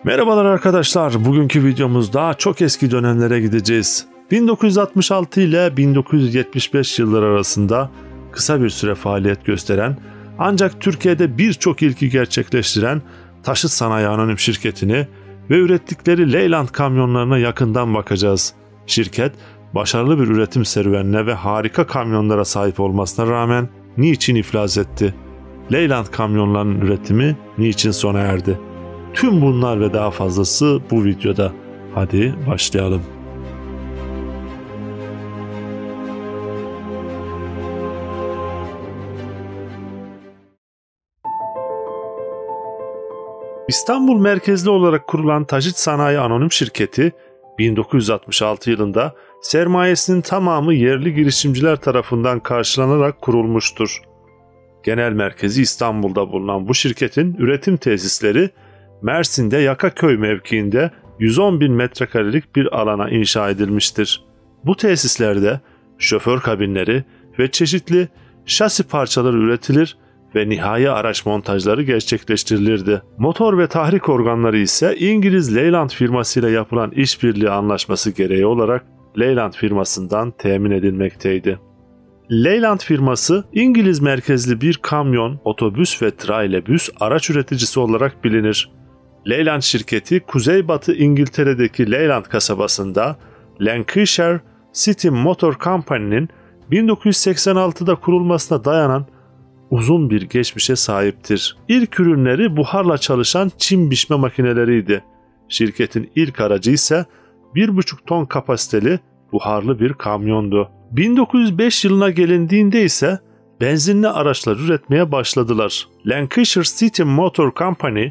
Merhabalar arkadaşlar, bugünkü videomuzda çok eski dönemlere gideceğiz. 1966 ile 1975 yılları arasında kısa bir süre faaliyet gösteren ancak Türkiye'de birçok ilki gerçekleştiren Taşıt Sanayi Anonim Şirketi'ni ve ürettikleri Leyland kamyonlarına yakından bakacağız. Şirket başarılı bir üretim serüvenine ve harika kamyonlara sahip olmasına rağmen niçin iflas etti? Leyland kamyonlarının üretimi niçin sona erdi? Tüm bunlar ve daha fazlası bu videoda. Hadi başlayalım. İstanbul merkezli olarak kurulan Taşıt Sanayi Anonim Şirketi 1966 yılında sermayesinin tamamı yerli girişimciler tarafından karşılanarak kurulmuştur. Genel merkezi İstanbul'da bulunan bu şirketin üretim tesisleri Mersin'de Yakaköy mevkiinde 110.000 metrekarelik bir alana inşa edilmiştir. Bu tesislerde şoför kabinleri ve çeşitli şasi parçaları üretilir ve nihai araç montajları gerçekleştirilirdi. Motor ve tahrik organları ise İngiliz Leyland firmasıyla yapılan işbirliği anlaşması gereği olarak Leyland firmasından temin edilmekteydi. Leyland firması İngiliz merkezli bir kamyon, otobüs ve trailebüs araç üreticisi olarak bilinir. Leyland şirketi Kuzeybatı İngiltere'deki Leyland kasabasında Lancashire City Motor Company'nin 1986'da kurulmasına dayanan uzun bir geçmişe sahiptir. İlk ürünleri buharla çalışan çim biçme makineleriydi. Şirketin ilk aracı ise 1,5 ton kapasiteli buharlı bir kamyondu. 1905 yılına gelindiğinde ise benzinli araçlar üretmeye başladılar. Lancashire City Motor Company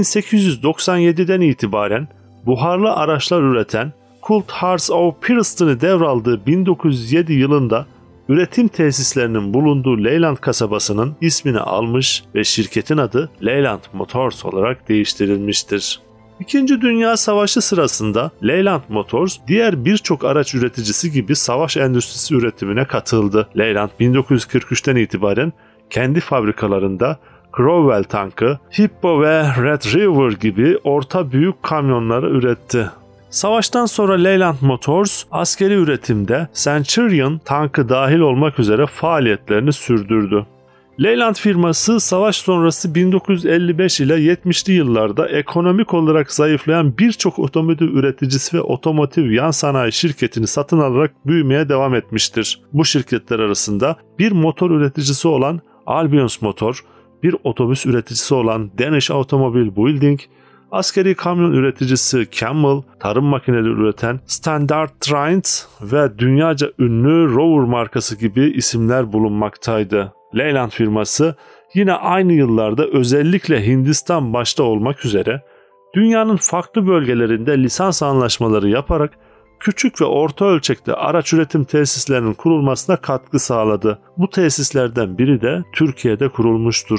1897'den itibaren buharlı araçlar üreten Coulthurst of Preston'ı devraldığı 1907 yılında üretim tesislerinin bulunduğu Leyland kasabasının ismini almış ve şirketin adı Leyland Motors olarak değiştirilmiştir. İkinci Dünya Savaşı sırasında Leyland Motors diğer birçok araç üreticisi gibi savaş endüstrisi üretimine katıldı. Leyland 1943'ten itibaren kendi fabrikalarında Crowell tankı, Hippo ve Red River gibi orta büyük kamyonları üretti. Savaştan sonra Leyland Motors askeri üretimde Centurion tankı dahil olmak üzere faaliyetlerini sürdürdü. Leyland firması savaş sonrası 1955 ile 70'li yıllarda ekonomik olarak zayıflayan birçok otomotiv üreticisi ve otomotiv yan sanayi şirketini satın alarak büyümeye devam etmiştir. Bu şirketler arasında bir motor üreticisi olan Albions Motor, bir otobüs üreticisi olan Danish Automobile Building, askeri kamyon üreticisi Camel, tarım makineleri üreten Standard Trains ve dünyaca ünlü Rover markası gibi isimler bulunmaktaydı. Leyland firması yine aynı yıllarda özellikle Hindistan başta olmak üzere dünyanın farklı bölgelerinde lisans anlaşmaları yaparak küçük ve orta ölçekli araç üretim tesislerinin kurulmasına katkı sağladı. Bu tesislerden biri de Türkiye'de kurulmuştur.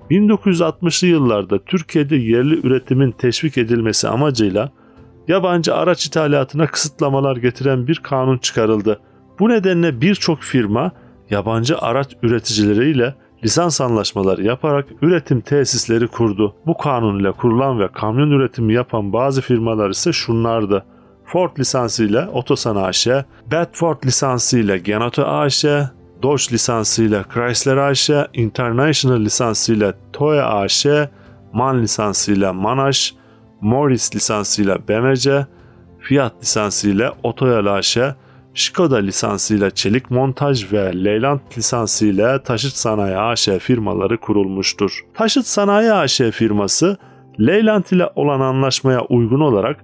1960'lı yıllarda Türkiye'de yerli üretimin teşvik edilmesi amacıyla yabancı araç ithalatına kısıtlamalar getiren bir kanun çıkarıldı. Bu nedenle birçok firma yabancı araç üreticileriyle lisans anlaşmaları yaparak üretim tesisleri kurdu. Bu kanun ile kurulan ve kamyon üretimi yapan bazı firmalar ise şunlardı: Ford lisansıyla Otosan AŞ, Bedford lisansıyla Genoto AŞ, Dodge lisansıyla Chrysler AŞ, International lisansıyla Toyo AŞ, MAN lisansıyla MAN, Morris lisansıyla BMC, Fiat lisansıyla Otoyol AŞ, Skoda lisansıyla Çelik Montaj ve Leyland lisansıyla Taşıt Sanayi AŞ firmaları kurulmuştur. Taşıt Sanayi AŞ firması Leyland ile olan anlaşmaya uygun olarak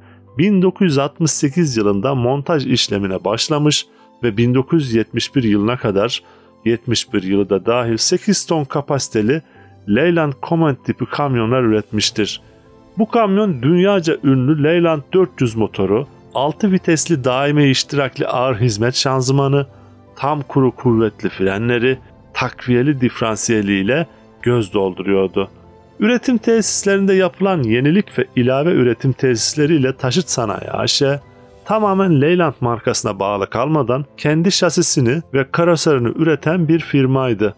1968 yılında montaj işlemine başlamış ve 1971 yılına kadar 71 yılı da dahil 8 ton kapasiteli Leyland Command tipi kamyonlar üretmiştir. Bu kamyon dünyaca ünlü Leyland 400 motoru, 6 vitesli daimi iştirakli ağır hizmet şanzımanı, tam kuru kuvvetli frenleri, takviyeli diferansiyeliyle göz dolduruyordu. Üretim tesislerinde yapılan yenilik ve ilave üretim tesisleriyle Taşıt Sanayi AŞ tamamen Leyland markasına bağlı kalmadan kendi şasisini ve karoserini üreten bir firmaydı.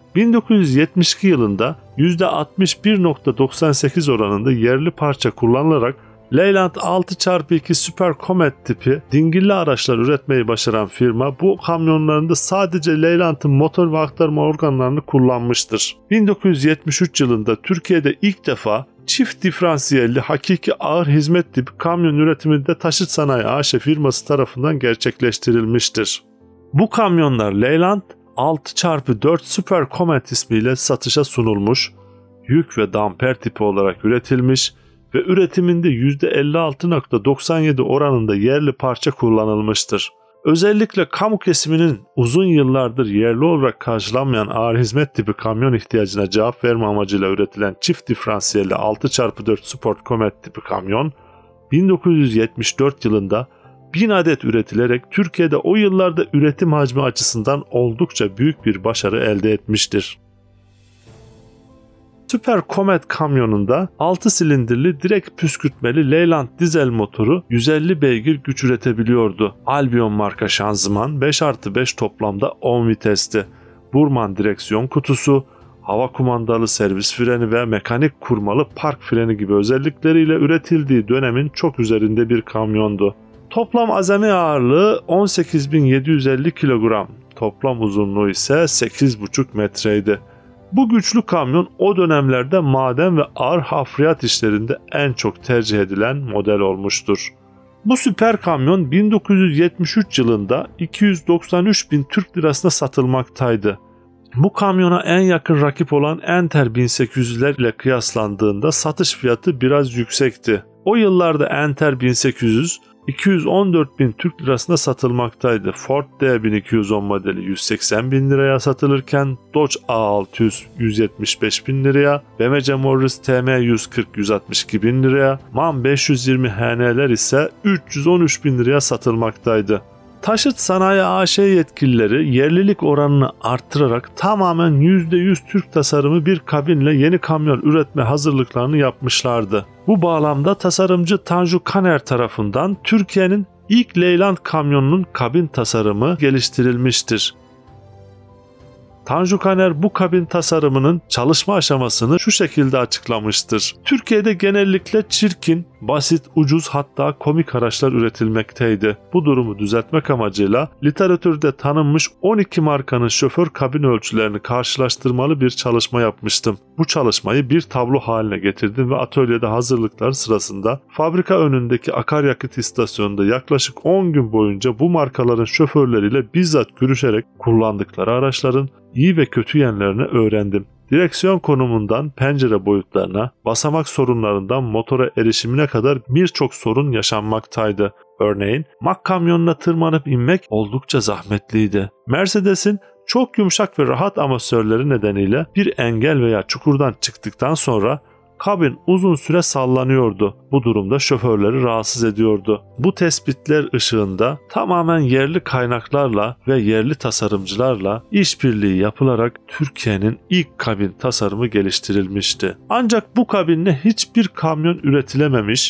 1972 yılında %61.98 oranında yerli parça kullanılarak Leyland 6x2 Super Comet tipi dingilli araçlar üretmeyi başaran firma bu kamyonlarında sadece Leyland'ın motor ve aktarma organlarını kullanmıştır. 1973 yılında Türkiye'de ilk defa çift diferansiyelli hakiki ağır hizmet tipi kamyon üretiminde Taşıt Sanayi AŞ firması tarafından gerçekleştirilmiştir. Bu kamyonlar Leyland 6x4 Super Comet ismiyle satışa sunulmuş, yük ve damper tipi olarak üretilmiş ve üretiminde %56.97 oranında yerli parça kullanılmıştır. Özellikle kamu kesiminin uzun yıllardır yerli olarak karşılanmayan ağır hizmet tipi kamyon ihtiyacına cevap verme amacıyla üretilen çift diferansiyelli 6x4 Sport Comet tipi kamyon, 1974 yılında 1000 adet üretilerek Türkiye'de o yıllarda üretim hacmi açısından oldukça büyük bir başarı elde etmiştir. Super Comet kamyonunda 6 silindirli direkt püskürtmeli Leyland dizel motoru 150 beygir güç üretebiliyordu. Albion marka şanzıman 5+5 toplamda 10 vitesti. Burman direksiyon kutusu, hava kumandalı servis freni ve mekanik kurmalı park freni gibi özellikleriyle üretildiği dönemin çok üzerinde bir kamyondu. Toplam azami ağırlığı 18.750 kilogram, toplam uzunluğu ise 8,5 metreydi. Bu güçlü kamyon o dönemlerde maden ve ağır hafriyat işlerinde en çok tercih edilen model olmuştur. Bu süper kamyon 1973 yılında 293.000 Türk lirasına satılmaktaydı. Bu kamyona en yakın rakip olan Enter 1800'ler ile kıyaslandığında satış fiyatı biraz yüksekti. O yıllarda Enter 1800 214.000 Türk lirasına satılmaktaydı. Ford D1210 modeli 180.000 liraya satılırken Dodge A600 175.000 liraya, BMW Morris TM 140 162.000 liraya, MAN 520 HN'ler ise 313.000 liraya satılmaktaydı. Taşıt Sanayi AŞ yetkilileri yerlilik oranını arttırarak tamamen %100 Türk tasarımı bir kabinle yeni kamyon üretme hazırlıklarını yapmışlardı. Bu bağlamda tasarımcı Tanju Kaner tarafından Türkiye'nin ilk Leyland kamyonunun kabin tasarımı geliştirilmiştir. Tanju Kaner bu kabin tasarımının çalışma aşamasını şu şekilde açıklamıştır. Türkiye'de genellikle çirkin, basit, ucuz hatta komik araçlar üretilmekteydi. Bu durumu düzeltmek amacıyla literatürde tanınmış 12 markanın şoför kabin ölçülerini karşılaştırmalı bir çalışma yapmıştım. Bu çalışmayı bir tablo haline getirdim ve atölyede hazırlıklar sırasında fabrika önündeki akaryakıt istasyonunda yaklaşık 10 gün boyunca bu markaların şoförleriyle bizzat görüşerek kullandıkları araçların iyi ve kötü yanlarını öğrendim. Direksiyon konumundan pencere boyutlarına, basamak sorunlarından motora erişimine kadar birçok sorun yaşanmaktaydı. Örneğin Mack kamyonuna tırmanıp inmek oldukça zahmetliydi. Mercedes'in çok yumuşak ve rahat amortisörleri nedeniyle bir engel veya çukurdan çıktıktan sonra kabin uzun süre sallanıyordu. Bu durumda şoförleri rahatsız ediyordu. Bu tespitler ışığında tamamen yerli kaynaklarla ve yerli tasarımcılarla işbirliği yapılarak Türkiye'nin ilk kabin tasarımı geliştirilmişti. Ancak bu kabinle hiçbir kamyon üretilememiş,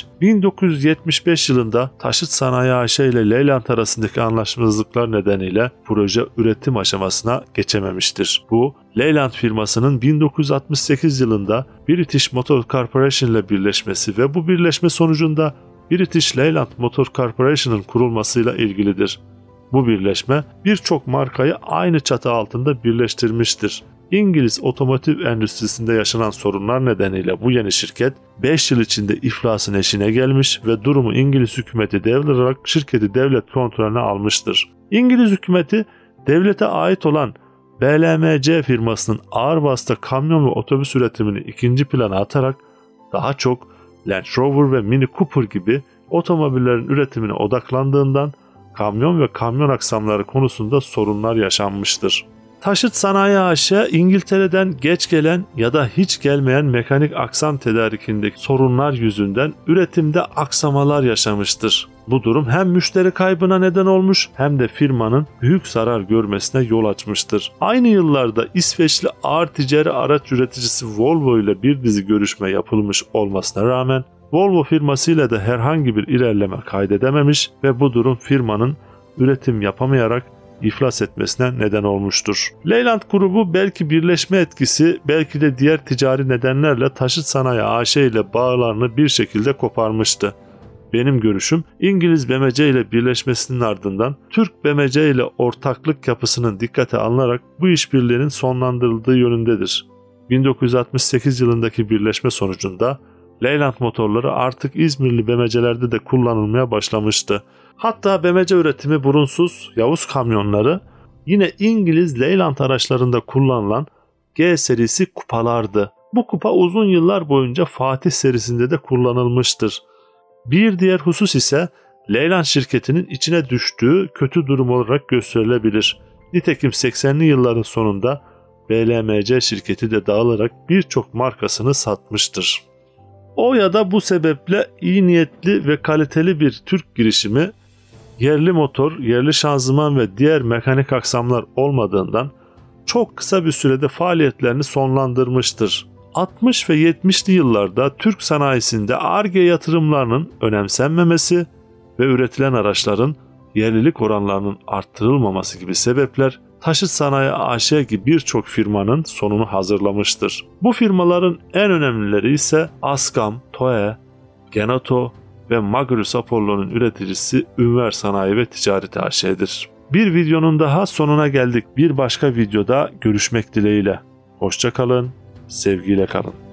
1975 yılında Taşıt Sanayi AŞ ile Leyland arasındaki anlaşmazlıklar nedeniyle proje üretim aşamasına geçememiştir. Bu, Leyland firmasının 1968 yılında British Motor Corporation ile birleşmesi ve bu birleşme sonucunda British Leyland Motor Corporation'ın kurulmasıyla ilgilidir. Bu birleşme birçok markayı aynı çatı altında birleştirmiştir. İngiliz otomotiv endüstrisinde yaşanan sorunlar nedeniyle bu yeni şirket 5 yıl içinde iflasın eşiğine gelmiş ve durumu İngiliz hükümeti devralarak şirketi devlet kontrolüne almıştır. İngiliz hükümeti devlete ait olan BLMC firmasının ağır vasıta kamyon ve otobüs üretimini ikinci plana atarak daha çok Land Rover ve Mini Cooper gibi otomobillerin üretimine odaklandığından kamyon ve kamyon aksamları konusunda sorunlar yaşanmıştır. Taşıt Sanayi AŞ, İngiltere'den geç gelen ya da hiç gelmeyen mekanik aksam tedarikindeki sorunlar yüzünden üretimde aksamalar yaşamıştır. Bu durum hem müşteri kaybına neden olmuş hem de firmanın büyük zarar görmesine yol açmıştır. Aynı yıllarda İsveçli ağır ticari araç üreticisi Volvo ile bir dizi görüşme yapılmış olmasına rağmen Volvo firmasıyla da herhangi bir ilerleme kaydedememiş ve bu durum firmanın üretim yapamayarak iflas etmesine neden olmuştur. Leyland grubu belki birleşme etkisi, belki de diğer ticari nedenlerle Taşıt Sanayi AŞ ile bağlarını bir şekilde koparmıştı. Benim görüşüm İngiliz BMC ile birleşmesinin ardından Türk BMC ile ortaklık yapısının dikkate alınarak bu işbirliğinin sonlandırıldığı yönündedir. 1968 yılındaki birleşme sonucunda Leyland motorları artık İzmirli BMC'lerde de kullanılmaya başlamıştı. Hatta BMC üretimi burunsuz Yavuz kamyonları yine İngiliz Leyland araçlarında kullanılan G serisi kupalardı. Bu kupa uzun yıllar boyunca Fatih serisinde de kullanılmıştır. Bir diğer husus ise Leyland şirketinin içine düştüğü kötü durum olarak gösterilebilir. Nitekim 80'li yılların sonunda BLMC şirketi de dağılarak birçok markasını satmıştır. O ya da bu sebeple iyi niyetli ve kaliteli bir Türk girişimi, yerli motor, yerli şanzıman ve diğer mekanik aksamlar olmadığından çok kısa bir sürede faaliyetlerini sonlandırmıştır. 60 ve 70'li yıllarda Türk sanayisinde Ar-Ge yatırımlarının önemsenmemesi ve üretilen araçların yerlilik oranlarının arttırılmaması gibi sebepler Taşıt Sanayi AŞ gibi birçok firmanın sonunu hazırlamıştır. Bu firmaların en önemlileri ise Ascam, TOE, Genato ve Magirus Apollo'nun üreticisi Ünver Sanayi ve Ticaret AŞ'dir. Bir videonun daha sonuna geldik. Bir başka videoda görüşmek dileğiyle. Hoşça kalın, sevgiyle kalın.